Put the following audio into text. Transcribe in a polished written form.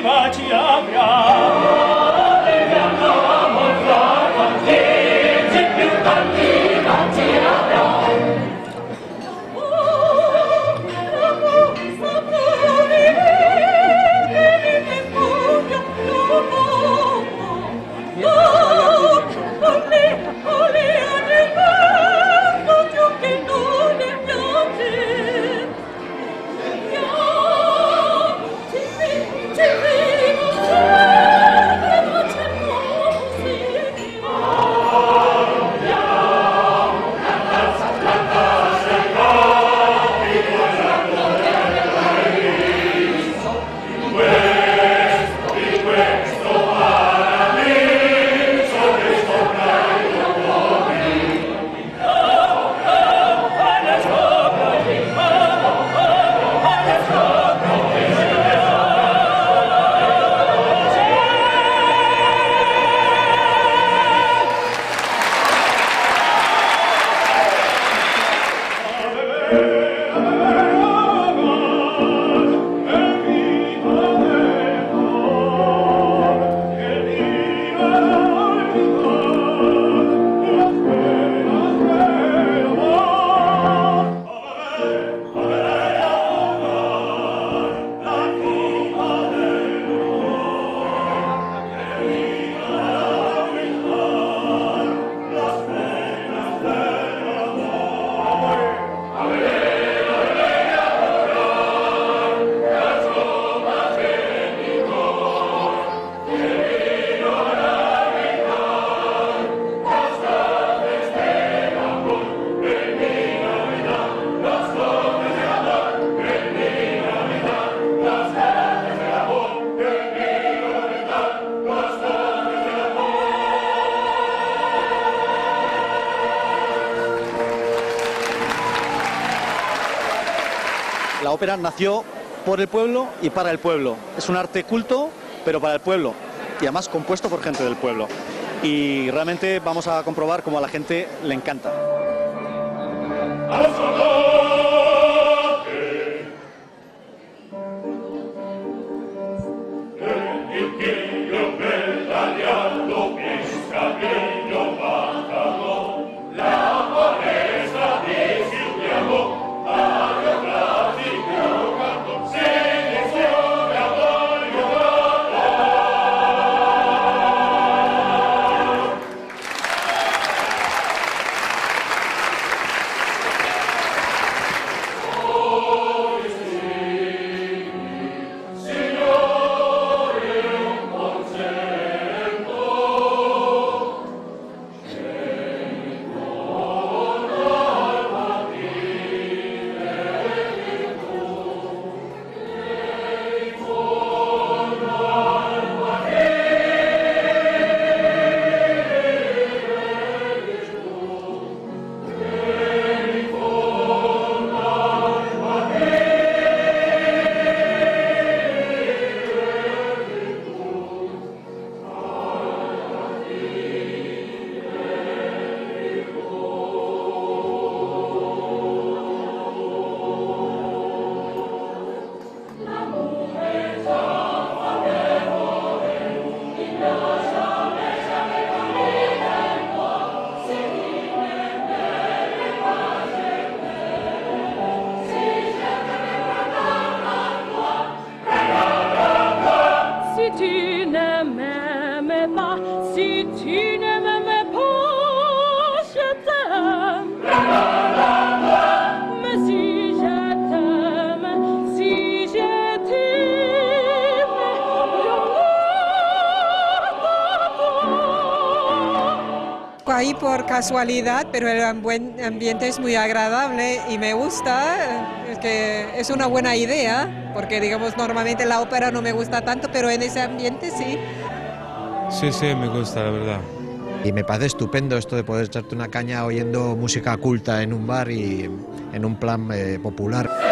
La ópera nació por el pueblo y para el pueblo. Es un arte culto, pero para el pueblo. Y además compuesto por gente del pueblo. Y realmente vamos a comprobar cómo a la gente le encanta. Ahí por casualidad, pero el buen ambiente es muy agradable y me gusta, es que es una buena idea, porque digamos normalmente la ópera no me gusta tanto, pero en ese ambiente sí. Sí, me gusta, la verdad. Y me parece estupendo esto de poder echarte una caña oyendo música culta en un bar y en un plan popular.